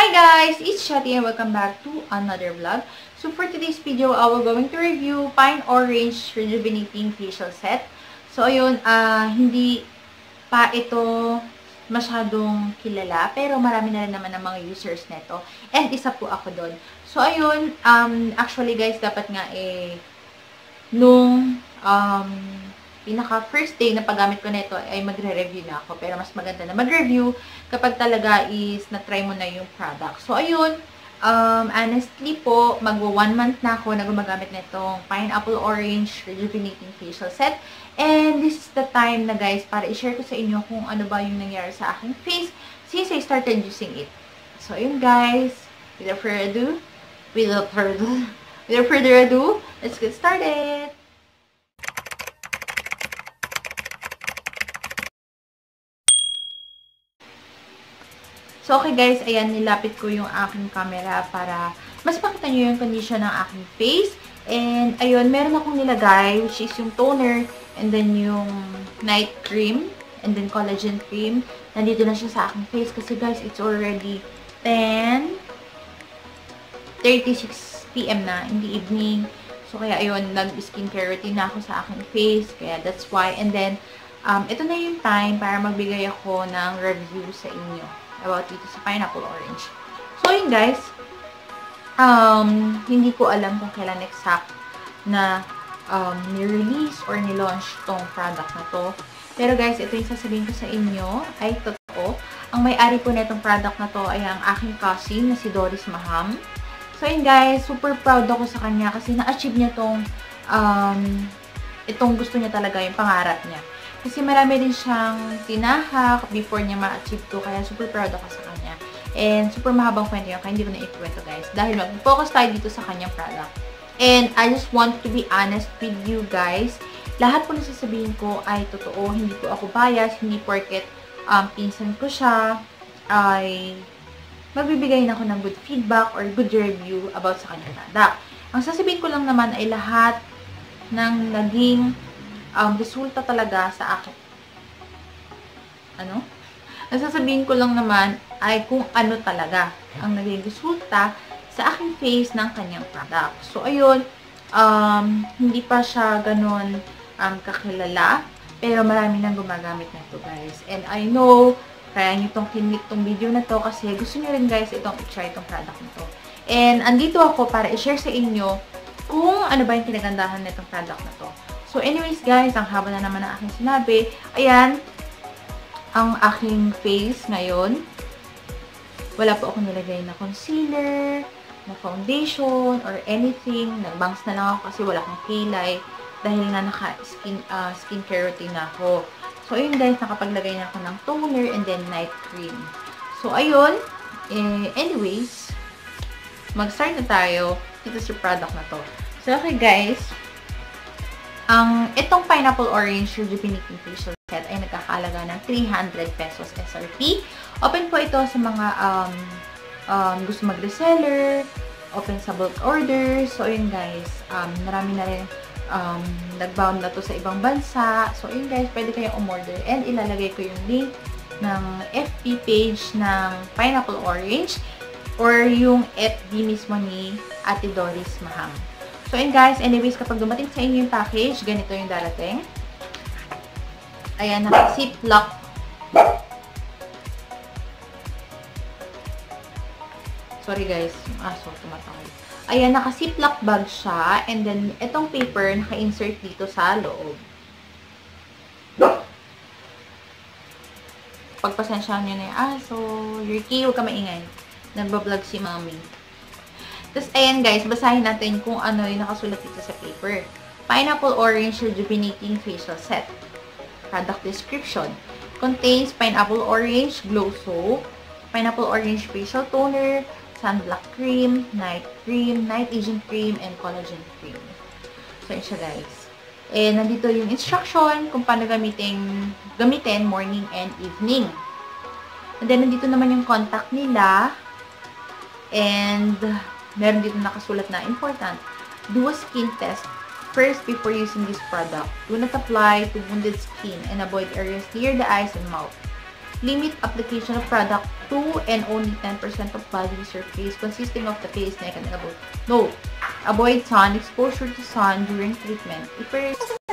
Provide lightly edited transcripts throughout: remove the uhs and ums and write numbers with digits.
Hi guys! It's Shati and welcome back to another vlog. So for today's video, I will going to review Pine Orange Rejuvenating Facial Set. So ayun, hindi pa ito masyadong kilala, pero marami na rin naman ng mga users neto. And isa po ako doon. So ayun, actually guys, dapat nga nung pinaka first day na paggamit ko nito ay magre-review na ako. Pero mas maganda na mag-review kapag talaga is na-try mo na yung product. So, ayun, honestly po, magwa 1 month na ako na gumagamit nitong Pineapple Orange Rejuvenating Facial Set. And this is the time na guys, para i-share ko sa inyo kung ano ba yung nangyari sa aking face since I started using it. So, ayun guys, without further ado, let's get started! So, okay guys, ayan, nilapit ko yung aking camera para mas makita nyo yung condition ng aking face. And, ayun, meron akong nilagay, which is yung toner, and then yung night cream, and then collagen cream. Nandito na siya sa aking face kasi guys, it's already 10:36 PM na in the evening. So, kaya ayun, nag-skincare routine na ako sa aking face, kaya that's why. And then, ito na yung time para magbigay ako ng review sa inyo about dito sa Pineapple Orange. So, yun guys, hindi ko alam kung kailan exact na ni-release or ni-launch tong product na to. Pero guys, ito yung sasabihin ko sa inyo ay totoo. Ang may-ari po netong product na to ay ang aking cousin na si Doris Maham. So, yun guys, super proud ako sa kanya kasi na-achieve niya itong gusto niya talaga, yung pangarap niya. Kasi marami din siyang tinahak before niya ma-achieve to. Kaya super proud ako sa kanya. And super mahabang kwento yun. Kaya hindi ko na ikwento guys. Dahil mag-focus tayo dito sa kanyang product. And I just want to be honest with you guys. Lahat po na sasabihin ko ay totoo. Hindi po ako bias. Hindi porket pinsan ko siya ay magbibigay na ako ng good feedback or good review about sa kanyang product. Ang sasabihin ko lang naman ay lahat ng naging resulta talaga sa akin. Ang sasabihin ko lang naman ay kung ano talaga ang naging resulta sa aking face ng kanyang product. So, ayun, hindi pa siya ganun kakilala, pero marami nang gumagamit na ito, guys. And I know, kaya nyo itong kinlik tong video na to kasi gusto nyo rin, guys, i-try itong product na to. And andito ako para i-share sa inyo kung ano ba yung kinagandahan na itong product na to. So, anyways guys, ang haba na naman ang aking sinabi. Ayan, ang aking face ngayon. Wala po akong nilagay na concealer, na foundation, or anything. Nag-bangs na lang ako kasi wala akong kilay. Dahil nga skincare routine na ako. So, ayun guys, nakapaglagay na ako ng toner and then night cream. So, ayun. Anyways, mag-start na tayo dito sa product na to. So, okay guys, itong Pineapple Orange Rejuvenating Facial Set ay nagkakahalaga ng 300 pesos SRP. Open po ito sa mga gusto mag-reseller, open sa bulk order. So, yun guys, marami na rin nagbound na to sa ibang bansa. So, yun guys, pwede kayong umorder. And ilalagay ko yung link ng FB page ng Pineapple Orange or yung FB mismo ni Ate Doris Maham. So, and guys, anyways, kapag dumating sa inyo yung package, ganito yung darating. Ayan, naka-ziplock. Sorry guys, yung aso, tumatawid. Ayan, naka-ziplock bag siya. And then, itong paper, naka-insert dito sa loob. Pagpasensyahan nyo na yung aso. Yurki, huwag ka maingay. Nagbablog si Mami. Tapos, ayan guys, basahin natin kung ano yung nakasulat dito sa paper. Pineapple Orange Rejuvenating Facial Set. Product description. Contains pineapple orange glow soap, pineapple orange facial toner, sunblock cream, night aging cream, and collagen cream. So, yun siya guys. And, nandito yung instruction kung paano gamitin morning and evening. And then, nandito naman yung contact nila. And, meron dito nakasulat na important. Do a skin test first before using this product. Do not apply to wounded skin and avoid areas near the eyes and mouth. Limit application of product to and only 10% of body surface consisting of the face, neck, and elbow. No. Avoid sun exposure to sun during treatment. If you're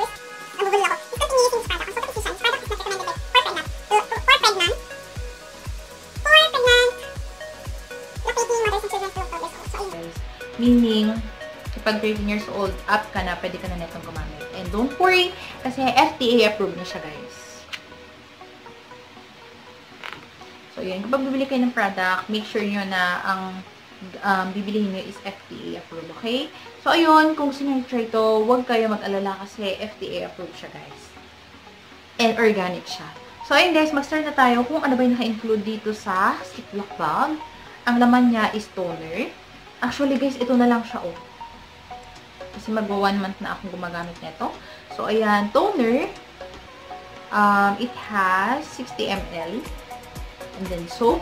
meaning, kapag 13 years old, up ka na, pwede ka na netong gumamit. And don't worry, kasi FDA approved na siya, guys. So, yun. Kapag bibili kayo ng product, make sure nyo na ang bibilihin nyo is FDA approved, okay? So, ayun, kung gusto nyo try ito, huwag kayo mag-alala kasi FDA approved siya, guys. And organic siya. So, ayun, guys, mag-start na tayo kung ano ba yung naka-include dito sa Ziploc bag. Ang laman niya is toner. Actually, guys, ito na lang siya, oh. Kasi magwa 1 month na akong gumagamit nito. So, ayan, toner. It has 60 ml. And then, soap.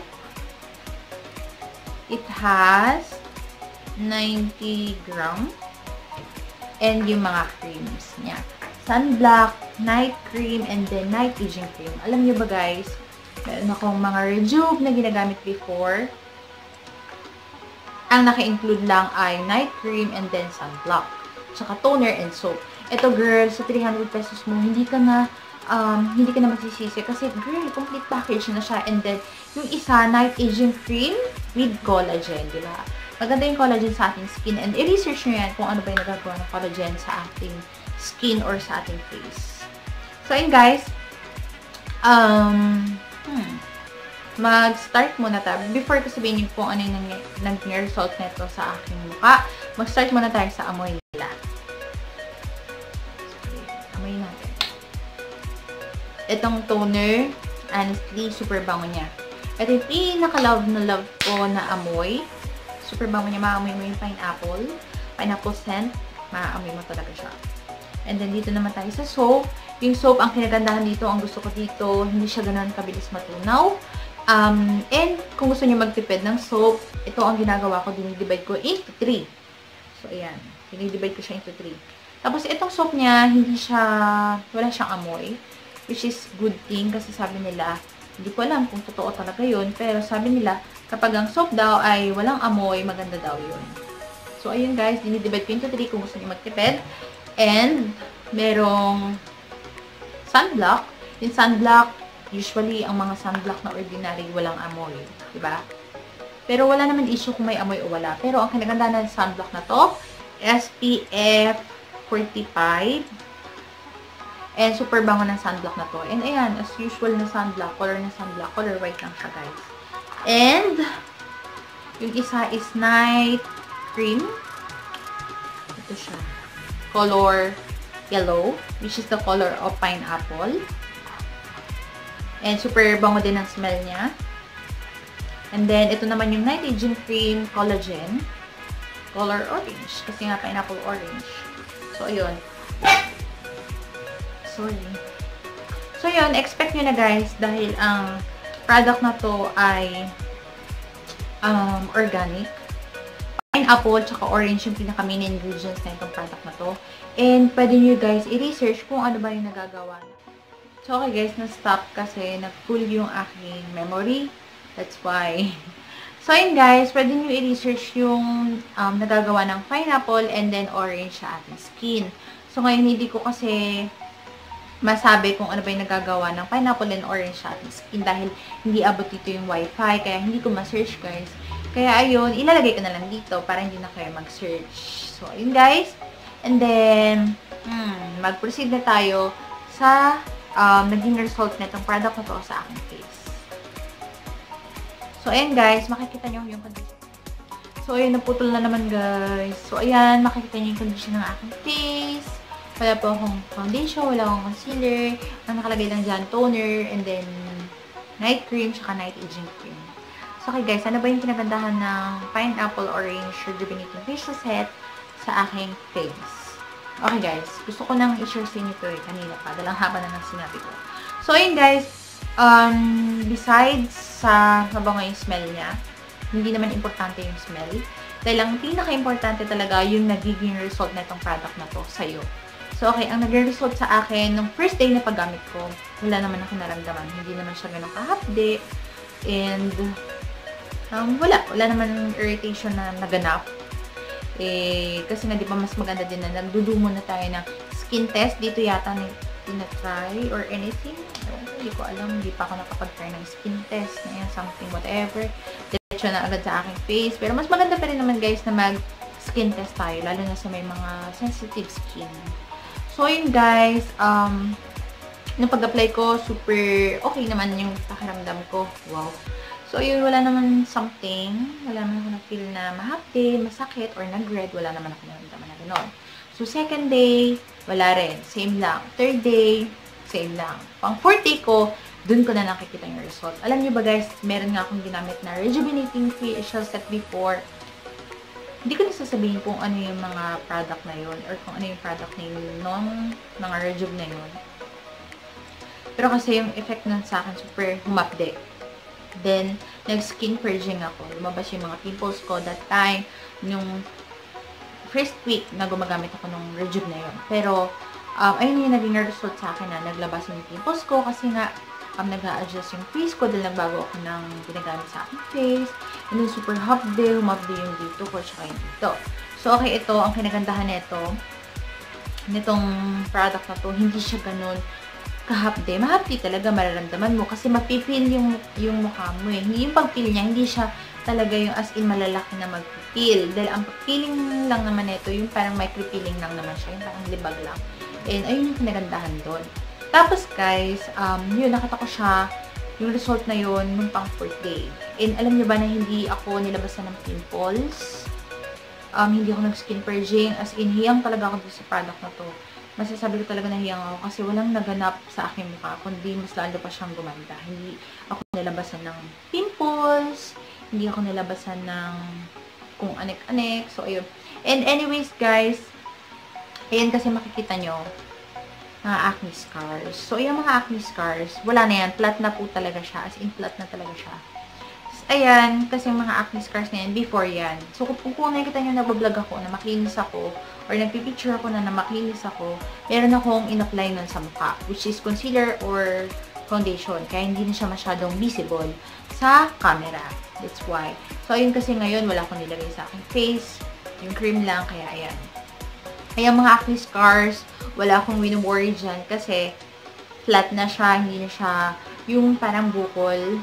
It has 90 gram. And yung mga creams niya. Sunblock, night cream, and then night aging cream. Alam niyo ba, guys, meron akong mga Rejuve na ginagamit before. Ang naka-include lang ay night cream and then sunblock. Tsaka toner and soap. Ito, girl, sa 300 pesos mo, hindi ka na magsisisi. Kasi, girl, complete package na siya. And then, yung isa, night aging cream with collagen, di ba? Maganda yung collagen sa ating skin. And i-research nyo yan kung ano ba yung nagagawa ng collagen sa ating skin or sa ating face. So, yun, guys. Mag-start muna tayo. Before ko sabihin kung ano yung nag-result nito sa aking mukha, mag-start muna tayo sa amoy nila. Amoy natin. Itong toner, honestly, super bango niya. Ito yung pinaka-love na love ko na amoy. Super bango niya. Maamoy mo yung pineapple. Pineapple scent. Maamoy mo talaga siya. And then, dito naman tayo sa soap. Yung soap, ang kinagandahan dito, ang gusto ko dito, hindi siya ganun kabilis matunaw. And kung gusto niyo magtipid ng soap, ito ang ginagawa ko, dinidivide ko into 3. So, ayan. Dinidivide ko siya into 3. Tapos, itong soap niya, wala siyang amoy. Which is good thing kasi sabi nila, hindi ko alam kung totoo talaga yun. Pero sabi nila, kapag ang soap daw ay walang amoy, maganda daw yun. So, ayun guys, dinidivide ko into 3 kung gusto niyo magtipid. And, merong sunblock. Yung sunblock, usually, ang mga sunblock na ordinary, walang amoy. Diba? Pero wala naman issue kung may amoy o wala. Pero ang kinaganda ng sunblock na to, SPF 45. And super bango ng sunblock na to. And ayan, as usual na sunblock, color white lang siya, guys. And, yung isa is night cream. Ito siya. Color yellow, which is the color of pineapple. And super bango din ang smell niya. And then, ito naman yung night aging cream, collagen. Color orange. Kasi nga, pineapple orange. So, ayun. Sorry. So, yun. Expect nyo na, guys. Dahil ang product na to ay organic. Pineapple, tsaka orange yung pinaka-main ingredients na itong product na to. And, pwede nyo, guys, i-research kung ano ba yung nagagawa. So, okay guys, na-stop kasi nag-full yung aking memory. That's why. So, yun guys, pwede nyo i-research yung nagagawa ng pineapple and then orange sa ating skin. So, ngayon hindi ko kasi masabi kung ano ba yung nagagawa ng pineapple and orange sa ating skin dahil hindi abot dito yung wifi, kaya hindi ko ma-search guys. Kaya ayun, ilalagay ko na lang dito para hindi na kayo mag-search. So, ayun guys. And then, mag-proceed na tayo sa naging result na itong product na to sa aking face. So, ayan guys, makikita nyo yung condition. So, ayan, naputol na naman guys. So, ayan, makikita nyo yung condition ng aking face. Wala po akong foundation, wala akong concealer. Ang nakalagay lang dyan, toner, and then night cream, saka night aging cream. So, okay guys, ano ba yung kinagandahan ng pineapple orange rejuvenating facial set sa aking face? Okay guys, gusto ko nang i-share sa inyo ito kanina pa. Dalang haba na nang sinabi ko. So, ayun guys, besides sa mabango yung smell niya, hindi naman importante yung smell. Dahil ang pinaka-importante talaga yung nagiging result na itong product na to sa'yo. So, okay, ang nagre-result sa akin, nung first day na paggamit ko, wala naman ako naramdaman. Hindi naman siya ganun kahapde. And, wala naman irritation na naganap. Kasi nga, di ba, mas maganda din na nagdudumo na tayo ng skin test. Dito yata na tinatry or anything. Hindi ko alam. Hindi pa ako nakapag-try ng skin test na yan, something, whatever. Diretso na agad sa aking face. Pero mas maganda pa rin naman, guys, na mag-skin test tayo. Lalo na sa may mga sensitive skin. So, yun guys, nung pag-apply ko, super okay naman yung pakiramdam ko. Wow. So, yun, wala naman something. Wala naman ako na-feel na mahapde, masakit, or nag-red. Wala naman ako naramdaman na gano'n. So, second day, wala rin. Same lang. Third day, same lang. Pang fourth day ko, dun ko na nakikita yung result. Alam nyo ba guys, meron nga akong ginamit na rejuvenating facial set before. Hindi ko nasasabihin kung ano yung mga product na yun or kung ano yung product na yun nung mga rejuve na yun. Pero kasi yung effect nun sa akin super humapde. Then, nag-skin purging ako. Lumabas yung mga pimples ko that time nung first week na gumagamit ako ng rejuve na yun. Pero, ayun yung naging result sa akin na naglabas yung pimples ko kasi nga nag-a-adjust yung face ko dahil nagbago ako ng ginagamit sa aking face. And then, super humapde yung dito ko, tsaka yung dito. So, okay, ito, ang kinagandahan nitong product na to, hindi siya ganun kahapde. Mahapde talaga mararamdaman mo kasi mapipil yung mukha mo eh. Yung pag-peel niya, hindi siya talaga yung as in malalaki na mag-peel. Dahil ang pag-peeling lang naman nito, yung parang micro-peeling lang naman siya, yung parang libag lang. And ayun yung kinagandahan doon. Tapos guys, yun, nakita ko siya, yung result na yun, nung pang 4th day. And alam niyo ba na hindi ako nilabasan ng pimples? Hindi ako nag-skin purging, as in, hiyang talaga ako sa product na to. Masasabi ko talaga na hiyang ako kasi walang naganap sa aking mukha, kundi mas lalo pa siyang gumanda. Hindi ako nilabasan ng pimples, hindi ako nilabasan ng kung anek-anek, so ayun. And anyways guys, ayan kasi makikita nyo, mga acne scars. So, yung mga acne scars, wala na yan. Flat na po talaga siya. As in, flat na talaga siya. Ayan, kasi yung mga acne scars na yan, before yan. So, kung nakikita nyo nagbablog ako, na makinis ako, or nagpipicture ako na makinis ako, meron akong in-apply nun sa mukha, which is concealer or foundation. Kaya hindi na siya masyadong visible sa camera. That's why. So, ayun kasi ngayon, wala akong nilagay sa aking face. Yung cream lang, kaya ayan. Kaya mga acne scars, wala akong win-worry dyan kasi flat na siya, hindi na siya yung parang bukol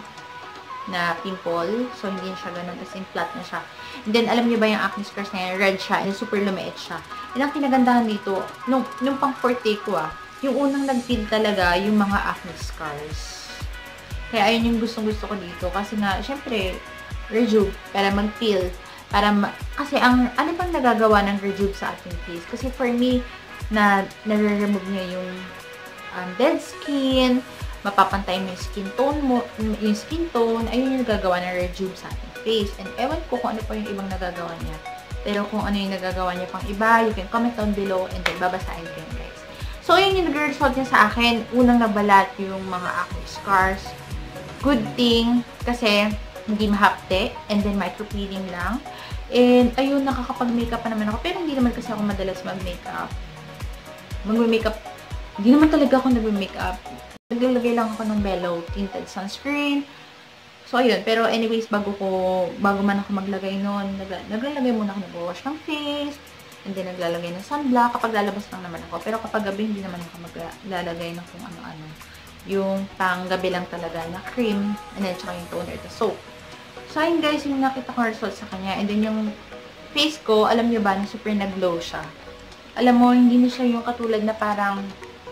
na pimple. So, hindi na siya ganun as in flat na siya. And then, alam niyo ba yung acne scars na yan? Red siya and super lumiit siya. And ang kinagandahan dito, nung pang 4th day ko yung unang nag-peel talaga yung mga acne scars. Kaya ayun yung gustong-gusto ko dito. Kasi nga, syempre, rejuve para mag-peel. Kasi ano pang nagagawa ng rejuve sa ating face? Kasi for me, na nare-remove niya yung dead skin, mapapantay mo yung skin tone, ayun yung nagagawa ng rejuve sa ating face. And ewan ko kung ano pa yung ibang nagagawa niya. Pero kung ano yung nagagawa niya pang iba, you can comment down below and then babasahin ko yun guys. So, ayun yung nag-result niya sa akin. Unang nabalat yung mga acne scars. Good thing, kasi hindi mahapte, and then micro-peeling lang. And, ayun, nakakapag-makeup pa naman ako. Pero hindi naman kasi ako madalas mag-makeup. Hindi naman talaga ako nag-makeup. Naglalagay lang ako ng Bello Tinted Sunscreen. So, ayun. Pero anyways, bago man ako maglagay nun, naglalagay muna ako nag-wash ng face. And then, naglalagay ng sunblock. Kapag lalabas lang naman ako. Pero kapag gabi, hindi naman ako maglalagay ng kung ano-ano. Yung pang gabi lang talaga na cream. And then, tsaka yung toner, the soap. So, ayun guys, yung nakita ko result sa kanya. And then, yung face ko, alam nyo ba, na super nag-glow siya. Alam mo, hindi na siya yung katulad na parang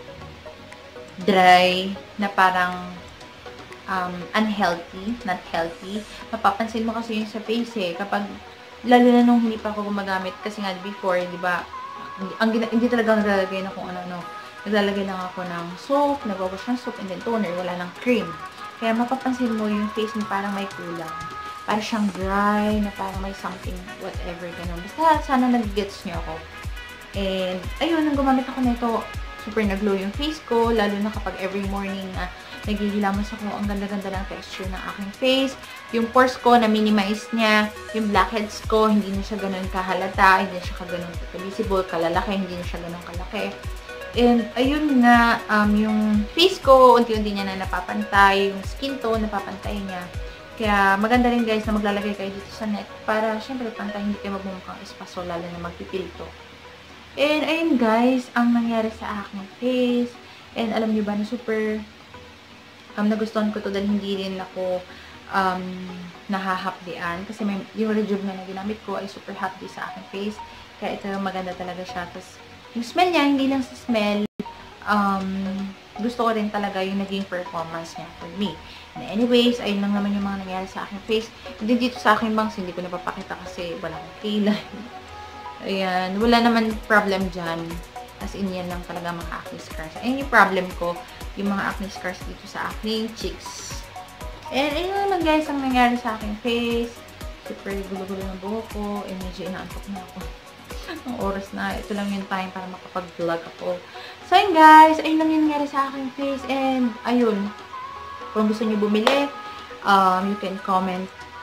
dry, na parang unhealthy, not healthy. Mapapansin mo kasi yung sa face eh. Kapag, lalo na nung hindi pa ako gumagamit, kasi nga before, di ba, hindi talaga naglalagay na kung ano-ano. Naglalagay lang ako ng soap, nagwawash ng soap, and then toner, wala ng cream. Kaya mapapansin mo yung face mo parang may kulang. Parang siyang dry, na parang may something, whatever, ganun. Basta, sana nag-gets niyo ako. And, ayun, nang gumamit ako nito, super nag-glow yung face ko, lalo na kapag every morning na naghihilamos ako, ang ganda-ganda ng texture ng aking face. Yung pores ko, na-minimize niya. Yung blackheads ko, hindi na siya ganun kahalata, hindi na siya ganun ka-visible, kalalaki, hindi na siya ganun kalaki. And ayun nga, yung face ko, unti-unti niya na napapantay, yung skin tone, napapantay niya. Kaya maganda rin guys na maglalagay kayo dito sa neck para syempre pantay, hindi kayo magmumukhang espaso, lalo na magpipilto. And ayun guys, ang nangyari sa aking face. And alam niyo ba na super nagustuhan ko to dahil hindi rin ako nahahapdian. Kasi yung Rejuve na ginamit ko ay super hapdi sa aking face. Kaya ito maganda talaga siya. Tapos yung smell niya, hindi lang sa smell, gusto ko rin talaga yung naging performance niya for me. And anyways, ayun lang naman yung mga nangyari sa aking face. Hindi dito sa aking bangs, hindi ko napapakita kasi wala akong kilay. Ayan, wala naman problem dyan. As in, yan lang talaga mga acne scars. Ayun yung problem ko, yung mga acne scars dito sa aking cheeks. And ayun naman guys, ang nangyari sa aking face. Super gulo-gulo ng buhok ko. And medyo inaantok na ako. Ang oras na. Ito lang yung time para makapag-vlog ako. So ayun guys, ayun lang yung nangyari sa aking face. And ayun, kung gusto niyo bumili, you can comment.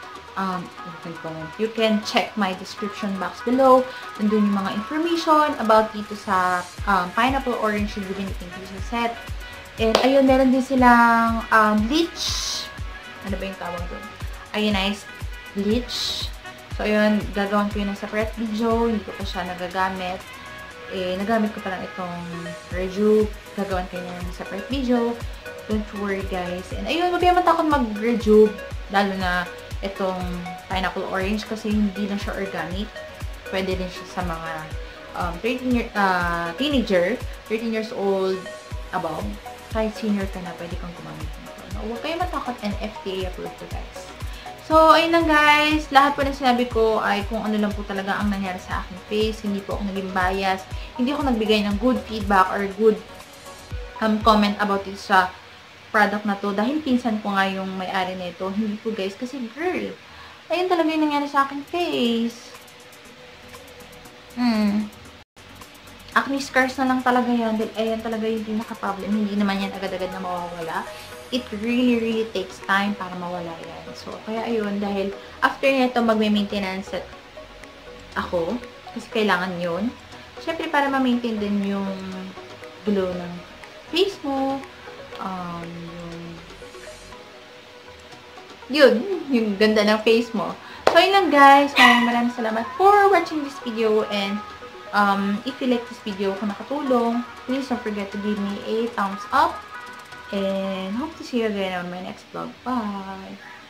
You can check my description box below. Nandun yung mga information about dito sa pineapple orange rejuvenating facial set. And ayun, meron din silang bleach. Ano ba yung tawag doon? Ionized bleach. So ayun, gagawin ko yun ng separate video. Hindi ko pa siya nagagamit. Nagamit ko pa lang itong Rejuve. Gagawin ko yun ng separate video. Don't worry guys. And ayun, huwag kayo matakot mag-Rejuve. Lalo na itong pineapple orange kasi hindi na siya organic. Pwede din siya sa mga teenager, 13 years old above. Kahit senior ka na, pwede kang gumamit nito. Huwag kayo matakot and FDA approved to guys. So, ayun lang guys. Lahat po na sinabi ko ay kung ano lang po talaga ang nangyari sa aking face. Hindi po ako naging bias. Hindi ako nagbigay ng good feedback or good comment about it sa product na to. Dahil pinsan ko nga yung may-ari nito. Hindi po guys. Kasi girl, ayun talaga yung nangyari sa aking face. Acne scars na lang talaga yan. Dahil ayan talaga yung pinaka-problem. Hindi naman yan agad-agad na mawawala. It really takes time para mawala yan. So, kaya ayun, dahil after nito magme-maintenance ako, kasi kailangan yun. Siyempre, para ma-maintain din yung glow ng face mo, yung ganda ng face mo. So, yun lang guys. Maraming salamat for watching this video and if you like this video, kung nakatulong, please don't forget to give me a thumbs up. And hope to see you again on my next vlog. Bye!